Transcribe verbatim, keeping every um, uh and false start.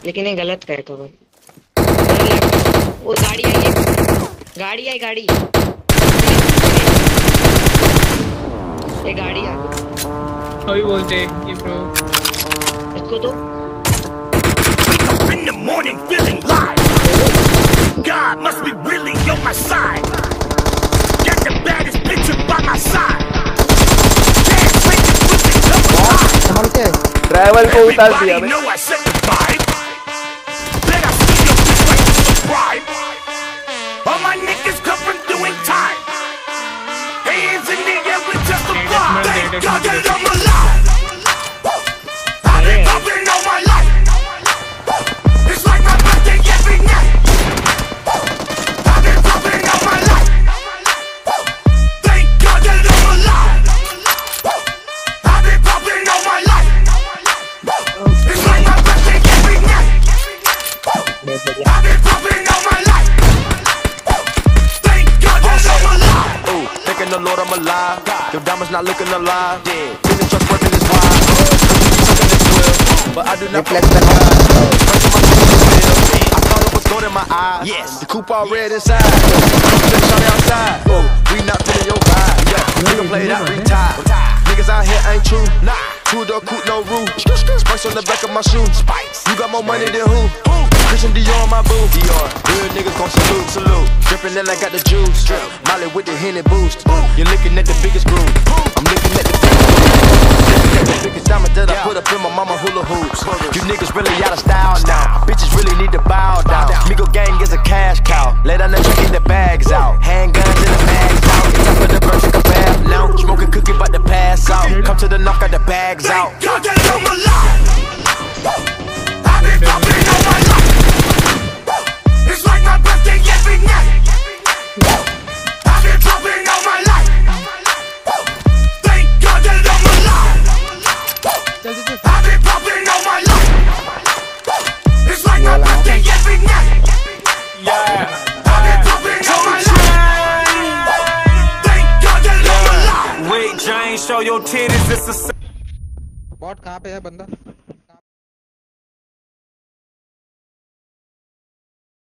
लेकिन ये गलत है कवर। वो गाड़ी आई है, गाड़ी आई गाड़ी, ये गाड़ी आ गई। अभी बोलते ये ब्रो इसको तो in the morning feeling live. God must be really on my side. Got the baddest bitch up by my side. Can't take it with the double line. संभलते ट्रैवल को उतार दिया Everybody know I set the vibe. Bet I see your bitch like to subscribe. All my niggas coming through in time. Hands in the air with just a vibe. Thank God that I'm alive. I've been popping all my life. It's like my birthday every night. I've been popping all my life. Thank God that I'm alive. I've been popping all my life. It's like my birthday every night. I've been popping all my life. Thank God that I'm alive. Ooh, thanking the Lord I'm alive. Your diamonds not looking alive. Feeling trustworthy is why. But I do not play the I thought it was gold in my eyes. Yes, the coupe all red inside. Shawty outside. Oh, we not feeling your vibe. Yeah, you can play that retire. Niggas out here ain't true. Nah, two door coupe no roof. Spice on the back of my shoe. Spice. You got more money than who? Christian Dior on my boo. Dior. Real niggas gon' salute, salute. Drippin' then I got the juice. Molly with the Henny boost. You're looking at the biggest groove. I'm looking at the biggest the biggest diamond that I put up in my mama hula hoops. You niggas really out of style now. Bitches really need to bow down. Migo gang is a cash cow. Let that nigga get the bags out. Handguns in the mags out. Top of the birds like a bath now. Smoking cookie but the pass out. Come to the knock, got the bags out. Thank God that I'm alive. I've been popping all my life. It's like my birthday every night. I've been popping all my life. Thank God that I'm alive. I've been popping all my life. It's like my birthday every night. Yeah. I've been popping all my life. Thank God that I'm alive. Wait, Jane, show your titties. It's a bot कहाँ पे है बंदा?